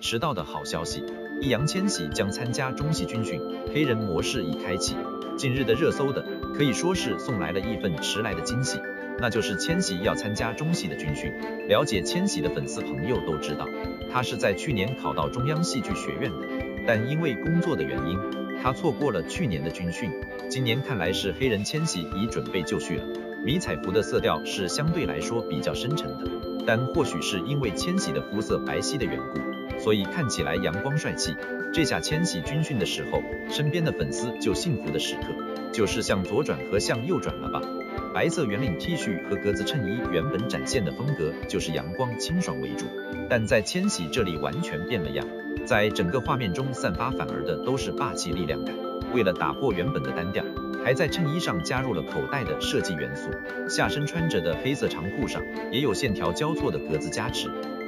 迟到的好消息，易烊千玺将参加中戏军训，黑人模式已开启。近日的热搜的可以说是送来了一份迟来的惊喜，那就是千玺要参加中戏的军训。了解千玺的粉丝朋友都知道，他是在去年考到中央戏剧学院的，但因为工作的原因，他错过了去年的军训。今年看来是黑人千玺已准备就绪了。迷彩服的色调是相对来说比较深沉的，但或许是因为千玺的肤色白皙的缘故，所以看起来阳光帅气。这下千玺军训的时候，身边的粉丝就幸福的时刻，就是向左转和向右转了吧。白色圆领 T 恤和格子衬衣原本展现的风格就是阳光清爽为主，但在千玺这里完全变了样，在整个画面中散发反而的都是霸气力量感。为了打破原本的单调，还在衬衣上加入了口袋的设计元素，下身穿着的黑色长裤上也有线条交错的格子加持，